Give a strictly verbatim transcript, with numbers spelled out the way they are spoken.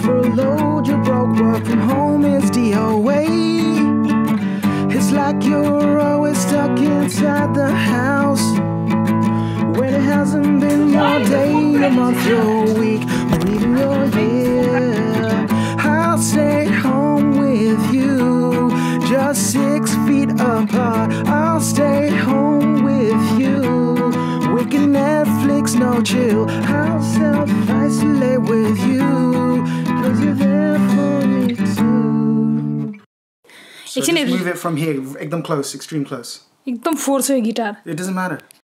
for a load, you're broke, work from home is D O A. It's like you're always stuck inside the house, when it hasn't been your day, your month, your week, or even your year. I'll stay home with you, just six feet apart. I'll stay home with you, we can Netflix, no chill. I'll self-isolate with you, cause you're there for me too. So just move it from here, ekdam close, extreme close. Ekdam force hai guitar. It doesn't matter.